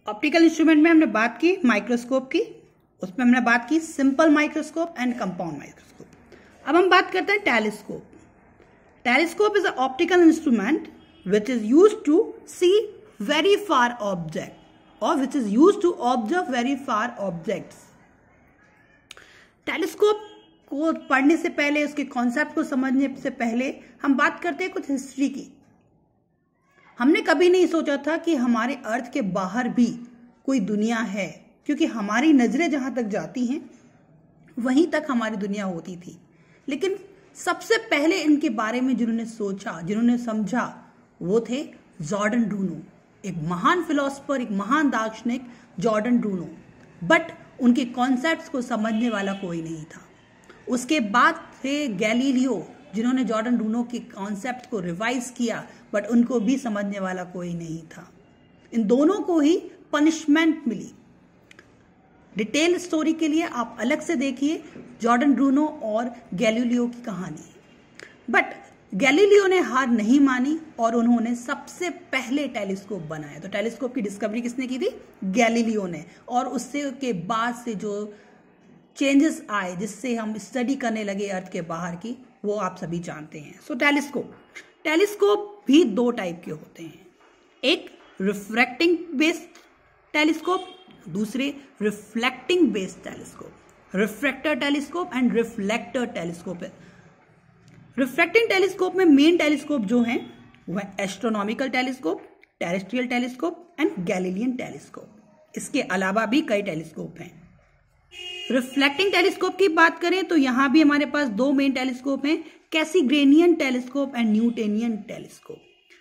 Optical instrument में हमने बात की माइक्रोस्कोप की, उसमें हमने बात की simple microscope and compound microscope. अब हम बात करते हैं telescope. Telescope is a optical instrument which is used to see very far object और which is used to observe very far objects. Telescope को पढ़ने से पहले, उसके कॉन्सेप्ट को समझने से पहले हम बात करते हैं कुछ हिस्ट्री की। हमने कभी नहीं सोचा था कि हमारे अर्थ के बाहर भी कोई दुनिया है, क्योंकि हमारी नजरें जहां तक जाती हैं वहीं तक हमारी दुनिया होती थी। लेकिन सबसे पहले इनके बारे में जिन्होंने सोचा, जिन्होंने समझा, वो थे जॉर्डन ब्रूनो, एक महान फिलोसफर, एक महान दार्शनिक जॉर्डन ब्रूनो। बट उनके कॉन्सेप्ट्स को समझने वाला कोई नहीं था। उसके बाद थे गैलीलियो, जिन्होंने जॉर्डन ब्रूनो के कॉन्सेप्ट को रिवाइज किया, बट उनको भी समझने वाला कोई नहीं था। इन दोनों को ही पनिशमेंट मिली। डिटेल स्टोरी के लिए आप अलग से देखिए जॉर्डन ब्रूनो और गैलीलियो की कहानी। बट गैलीलियो ने हार नहीं मानी और उन्होंने सबसे पहले टेलीस्कोप बनाया। तो टेलीस्कोप की डिस्कवरी किसने की थी? गैलीलियो ने। और उससे के बाद से जो चेंजेस आए, जिससे हम स्टडी करने लगे अर्थ के बाहर की, वो आप सभी जानते हैं। सो टेलीस्कोप भी दो टाइप के होते हैं, एक रिफ्रैक्टिंग बेस्ड टेलीस्कोप, दूसरे reflecting based telescope. Refractor telescope and reflector telescope है। रिफ्रैक्टिंग टेलीस्कोप में मेन टेलीस्कोप जो है वह astronomical telescope, terrestrial telescope and Galilean telescope. इसके अलावा भी कई टेलीस्कोप हैं। रिफ्लेक्टिंग टेलीस्कोप की बात करें तो यहां भी हमारे पास दो मेन टेलीस्कोप हैं, Cassegrainian telescope and Newtonian telescope.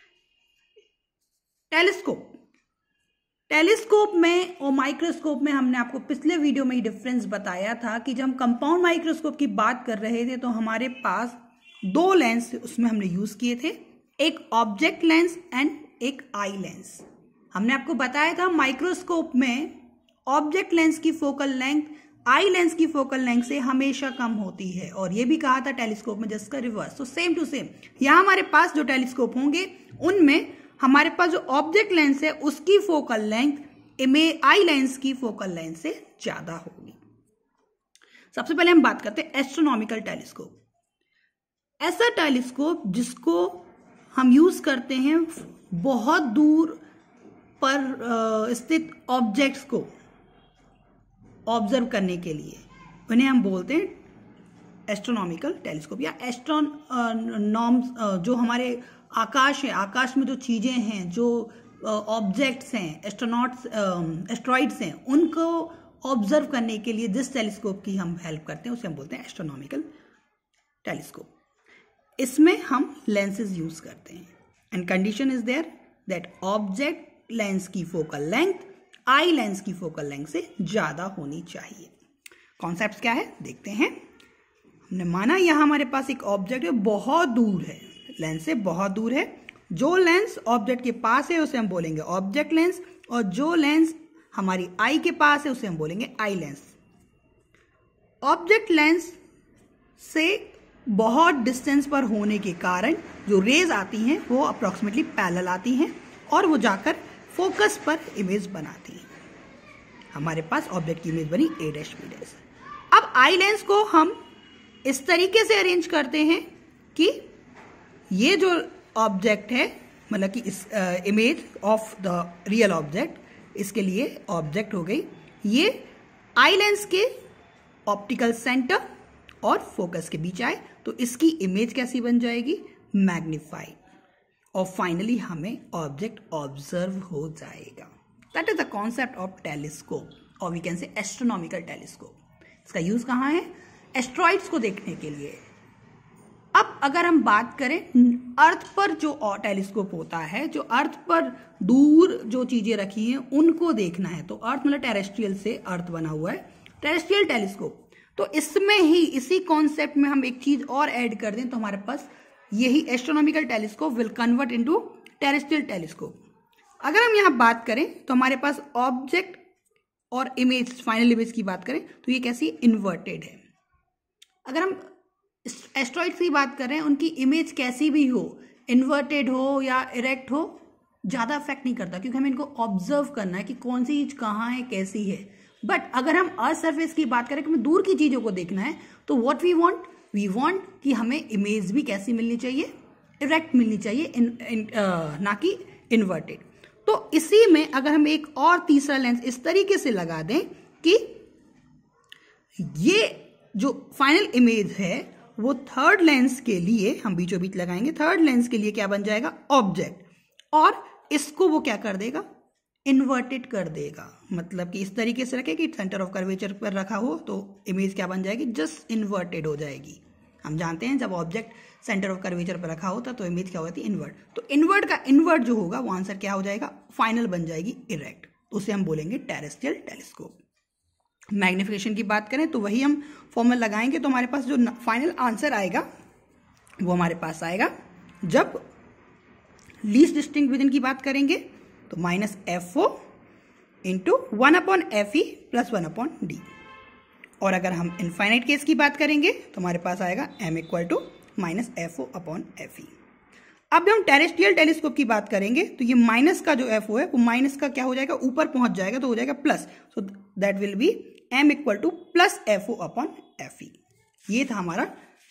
Telescope में और माइक्रोस्कोप में हमने आपको पिछले वीडियो में ही डिफरेंस बताया था कि जब हम कंपाउंड माइक्रोस्कोप की बात कर रहे थे तो हमारे पास दो लेंस उसमें हमने यूज किए थे, एक ऑब्जेक्ट लेंस एंड एक आई लेंस। हमने आपको बताया था माइक्रोस्कोप में ऑब्जेक्ट लेंस की फोकल लेंथ आई लेंस की फोकल लेंथ से हमेशा कम होती है, और ये भी कहा था टेलीस्कोप में जिसका रिवर्स। तो सेम टू सेम यहां हमारे पास जो टेलीस्कोप होंगे उनमें हमारे पास जो ऑब्जेक्ट लेंस है उसकी फोकल लेंथ आई लेंस की फोकल लेंथ से ज्यादा होगी। सबसे पहले हम बात करते हैं एस्ट्रोनॉमिकल टेलीस्कोप। ऐसा टेलीस्कोप जिसको हम यूज करते हैं बहुत दूर पर स्थित ऑब्जेक्ट्स को ऑब्जर्व करने के लिए, उन्हें हम बोलते हैं एस्ट्रोनॉमिकल टेलीस्कोप या एस्ट्रोनॉम्स। जो हमारे आकाश है, आकाश में जो चीजें हैं, जो ऑब्जेक्ट्स हैं, एस्ट्रॉइड्स हैं, उनको ऑब्जर्व करने के लिए जिस टेलीस्कोप की हम हेल्प करते हैं उसे हम बोलते हैं एस्ट्रोनॉमिकल टेलीस्कोप। इसमें हम लेंसेज यूज करते हैं and condition is there that object lens की फोकल लेंथ आई लेंस की फोकल लेंथ से ज्यादा होनी चाहिए। कॉन्सेप्ट क्या है देखते हैं। हमने माना यहां हमारे पास एक ऑब्जेक्ट है, बहुत दूर है, लेंस से बहुत दूर है। जो लेंस ऑब्जेक्ट के पास है उसे हम बोलेंगे ऑब्जेक्ट लेंस, और जो लेंस हमारी आई के पास है उसे हम बोलेंगे आई लेंस। ऑब्जेक्ट लेंस से बहुत डिस्टेंस पर होने के कारण जो रेज आती हैं वो अप्रोक्सीमेटली पैरेलल आती हैं और वो जाकर फोकस पर इमेज बनाती है। हमारे पास ऑब्जेक्ट की इमेज बनी A', अब आई लेंस को हम इस तरीके से अरेंज करते हैं कि ये जो ऑब्जेक्ट है, मतलब कि इस image of the real object, इसके लिए ऑब्जेक्ट हो गई ये आई लेंस के ऑप्टिकल सेंटर और फोकस के बीच आए तो इसकी इमेज कैसी बन जाएगी? मैग्नीफाइड, और फाइनली हमें ऑब्जेक्ट ऑब्जर्व हो जाएगा। That is the concept of telescope, और we can say astronomical telescope. इसका यूज कहाँ है? एस्ट्रॉइड्स को देखने के लिए। अब अगर हम बात करें अर्थ पर जो टेलीस्कोप होता है, जो अर्थ पर दूर जो चीजें रखी हैं उनको देखना है, तो अर्थ मतलब टेरेस्ट्रियल से अर्थ बना हुआ है, टेरेस्ट्रियल टेलीस्कोप। तो इसमें ही इसी कॉन्सेप्ट में हम एक चीज और ऐड कर दें तो हमारे पास यही astronomical telescope will convert into terrestrial telescope. अगर हम यहां बात करें तो हमारे पास ऑब्जेक्ट और इमेज, फाइनल इमेज की बात करें तो ये कैसी इन्वर्टेड है। अगर हम एस्ट्रॉइड्स की बात कर रहे हैं, उनकी इमेज कैसी भी हो, इन्वर्टेड हो या इरेक्ट हो, ज़्यादा अफेक्ट नहीं करता, क्योंकि हमें इनको ऑब्जर्व करना है कि कौन सी चीज़ कहाँ है, कैसी है। बट अगर हम अर्थ सरफेस की बात करें कि हमें दूर की चीज़ों को देखना है, तो व्हाट वी वांट कि हमें इमेज भी कैसी मिलनी चाहिए, इरेक्ट मिलनी चाहिए, ना कि इन्वर्टेड। तो इसी में अगर हम एक और तीसरा लेंस इस तरीके से लगा दें कि ये जो फाइनल इमेज है वो थर्ड लेंस के लिए हम बीचों बीच लगाएंगे, थर्ड लेंस के लिए क्या बन जाएगा, ऑब्जेक्ट, और इसको वो क्या कर देगा, इन्वर्टेड कर देगा। मतलब कि इस तरीके से रखे कि सेंटर ऑफ कर्वेचर पर रखा हो तो इमेज क्या बन जाएगी, जस्ट इन्वर्टेड हो जाएगी। हम जानते हैं जब ऑब्जेक्ट सेंटर ऑफ कर्वेचर पर रखा होता तो इमेज क्या होती है, इन्वर्ट। तो इन्वर्ट का इन्वर्ट जो होगा वो आंसर क्या हो जाएगा, फाइनल बन जाएगी इरेक्ट। उसे हम बोलेंगे टेरेस्ट्रियल टेलीस्कोप। मैग्निफिकेशन की बात करें तो वही हम फॉर्मूला लगाएंगे, तो हमारे पास जो फाइनल आंसर आएगा वो हमारे पास आएगा, जब लीस्ट डिस्टिंक्ट विजन की बात करेंगे तो -FO इंटू 1/FE + 1/D। और अगर हम इनफाइनाइट केस की बात करेंगे तो हमारे पास आएगा M = -FO/FE। अब जब हम टेरेस्ट्रियल टेलीस्कोप की बात करेंगे तो ये माइनस का जो FO है वो माइनस का क्या हो जाएगा, ऊपर पहुंच जाएगा तो हो जाएगा plus, so that will be M = +FO/FE। ये था हमारा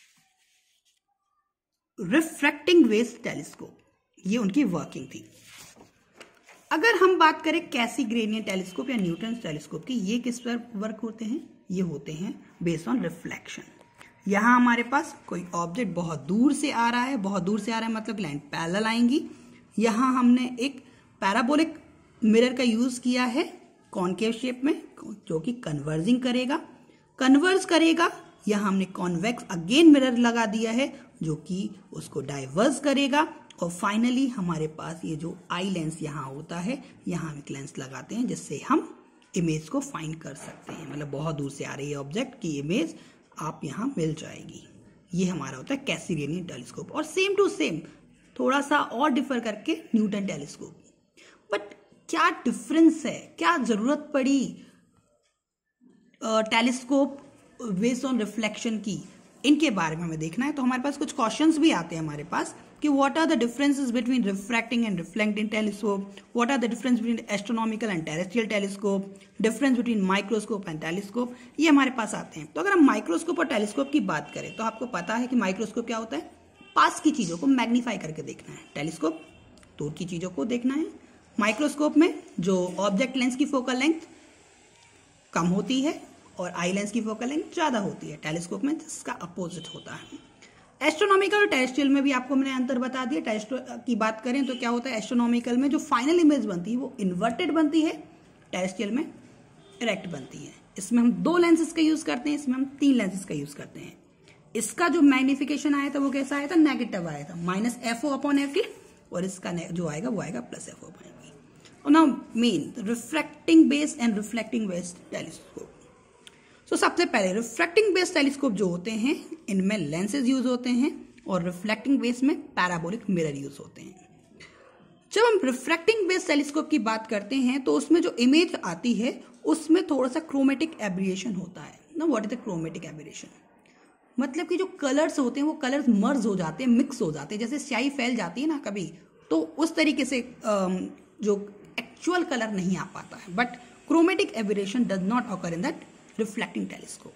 रिफ्रैक्टिंग वेव टेलीस्कोप, ये उनकी वर्किंग थी। अगर हम बात करें कैसिग्रेनियन टेलीस्कोप या न्यूटन टेलीस्कोप की, ये किस पर वर्क होते हैं, ये होते हैं बेस्ड ऑन रिफ्लेक्शन। यहाँ हमारे पास कोई ऑब्जेक्ट बहुत दूर से आ रहा है, बहुत दूर से आ रहा है मतलब लाइन पैरेलल आएंगी। यहाँ हमने एक पैराबोलिक मिरर का यूज किया है कॉनकेव शेप में, जो कि कन्वर्जिंग कन्वर्ज करेगा। यहाँ हमने कॉन्वेक्स अगेन मिरर लगा दिया है जो कि उसको डाइवर्ज करेगा। और फाइनली हमारे पास ये जो आई लेंस यहाँ होता है, यहाँ हम एक लेंस लगाते हैं जिससे हम इमेज को फाइंड कर सकते हैं। मतलब बहुत दूर से आ रही है ऑब्जेक्ट की इमेज आप यहाँ मिल जाएगी। ये हमारा होता है कैसिग्रेनियन टेलीस्कोप। और सेम टू सेम थोड़ा सा और डिफर करके न्यूटन टेलीस्कोप। बट क्या डिफरेंस है, क्या जरूरत पड़ी टेलीस्कोप बेस्ड ऑन रिफ्लेक्शन की, इनके बारे में हमें देखना है। तो हमारे पास कुछ क्वेश्चंस भी आते हैं हमारे पास कि what are the differences between refracting and reflecting telescope, what are the difference between astronomical and terrestrial telescope, difference between microscope and telescope, ये हमारे पास आते हैं। तो अगर हम माइक्रोस्कोप और टेलीस्कोप की बात करें तो आपको पता है कि माइक्रोस्कोप क्या होता है, पास की चीजों को मैग्नीफाई करके देखना है, टेलीस्कोप दूर की चीजों को देखना है। माइक्रोस्कोप में जो ऑब्जेक्ट लेंस की फोकल लेंथ कम होती है और आई लेंस की फोकल लेंथ ज्यादा होती है, टेलीस्कोप में इसका अपोजिट होता है। एस्ट्रोनॉमिकल और टेरेस्ट्रियल में भी आपको मैंने अंतर बता दिया। टेरेस्ट्रियल की बात करें तो क्या होता है, एस्ट्रोनॉमिकल में जो फाइनल इमेज बनती है वो इन्वर्टेड बनती है, टेरेस्ट्रियल में इरेक्ट बनती है। इसमें हम 2 लेंसेज का यूज करते हैं, इसमें हम 3 लेंसेज का यूज करते हैं। इसका जो मैग्निफिकेशन आया था वो कैसा आया था, नेगेटिव आया था, -FO/FE, और इसका जो आएगा वो आएगा +FO/FE। और now main refracting based and reflecting based telescope. तो सबसे पहले रिफ्रैक्टिंग बेस्ड टेलीस्कोप जो होते हैं इनमें लेंसेज यूज होते हैं और रिफ्लेक्टिंग बेस्ड में पैराबोलिक मिरर यूज होते हैं। जब हम रिफ्रैक्टिंग बेस्ड टेलीस्कोप की बात करते हैं तो उसमें जो इमेज आती है उसमें थोड़ा सा क्रोमेटिक एब्रिएशन होता है ना। What is the chromatic aberration, मतलब कि जो कलर्स होते हैं वो कलर्स मर्ज हो जाते हैं, मिक्स हो जाते हैं, जैसे स्याही फैल जाती है ना कभी, तो उस तरीके से जो एक्चुअल कलर नहीं आ पाता है। But chromatic aberration does not occur in that reflecting telescope.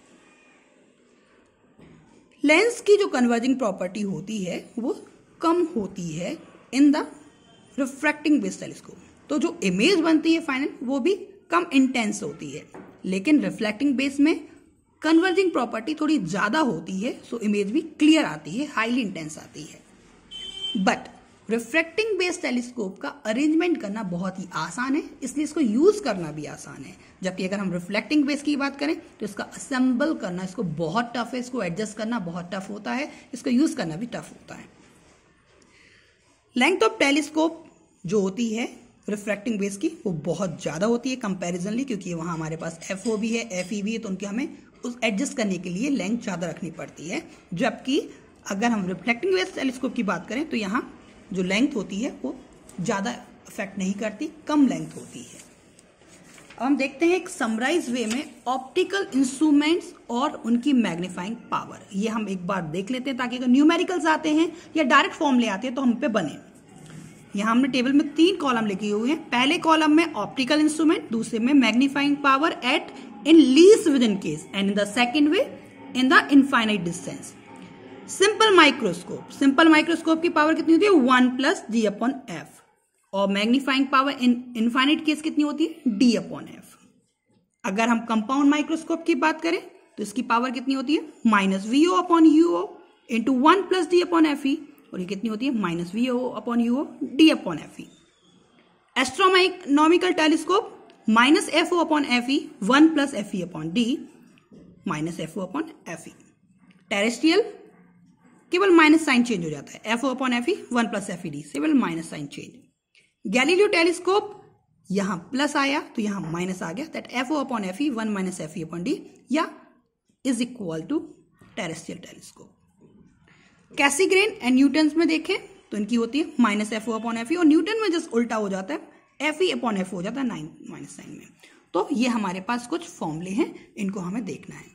Lens की जो कन्वर्जिंग प्रॉपर्टी होती है वो कम होती है in the refracting based telescope, तो जो इमेज बनती है फाइनल वो भी कम इंटेंस होती है। लेकिन रिफ्लेक्टिंग बेस में कन्वर्जिंग प्रॉपर्टी थोड़ी ज्यादा होती है, सो इमेज भी क्लियर आती है, हाईली इंटेंस आती है। बट रिफ्रैक्टिंग बेस्ड टेलीस्कोप का अरेंजमेंट करना बहुत ही आसान है, इसलिए इसको यूज करना भी आसान है। जबकि अगर हम रिफ्लेक्टिंग बेस की बात करें तो इसका असेंबल करना इसको बहुत टफ है, इसको एडजस्ट करना बहुत टफ होता है, इसको यूज करना भी टफ होता है। लेंथ ऑफ टेलीस्कोप जो होती है रिफ्रैक्टिंग बेस की वो बहुत ज्यादा होती है कंपैरिजनली, क्योंकि वहां हमारे पास FO भी है, FE भी है, तो उनके हमें उस एडजस्ट करने के लिए लेंथ ज्यादा रखनी पड़ती है। जबकि अगर हम रिफ्लेक्टिंग बेस्ड टेलीस्कोप की बात करें तो यहाँ जो लेंथ होती है वो ज्यादा इफेक्ट नहीं करती, कम लेंथ होती है। अब हम देखते हैं एक समराइज वे में ऑप्टिकल इंस्ट्रूमेंट्स और उनकी मैग्नीफाइंग पावर। ये हम एक बार देख लेते हैं ताकि अगर न्यूमेरिकल्स आते हैं या डायरेक्ट फॉर्मूले आते हैं तो हम पे बने। यहाँ हमने टेबल में 3 कॉलम लिखे हुए हैं। पहले कॉलम में ऑप्टिकल इंस्ट्रूमेंट, दूसरे में magnifying power at in least within case, and in the second way in the infinite distance. Simple microscope, simple microscope की पावर कितनी होती है 1+d/f, और magnifying power in infinite case कितनी होती है d/f। अगर हम कंपाउंड माइक्रोस्कोप की बात करें तो इसकी पावर कितनी होती है -VO/UO इंटू 1+d/Fe, और ये कितनी होती है -VO/UO d/Fe। Astronomical telescope -FO/Fe 1+FE/d -FO/Fe। Terrestrial केवल माइनस साइन चेंज हो जाता है, FO/Fe 1+FED केवल minus sign change. Galileo telescope यहां प्लस आया तो यहां माइनस आ गया, दैट FO/Fe 1 -FE/d या is equal to terrestrial telescope. Cassegrain and Newton's में देखें तो इनकी होती है -FO/Fe, और न्यूटन में जस्ट उल्टा हो जाता है, FE/F हो जाता है 9 -9 में। तो ये हमारे पास कुछ फॉर्मूले हैं, इनको हमें देखना है।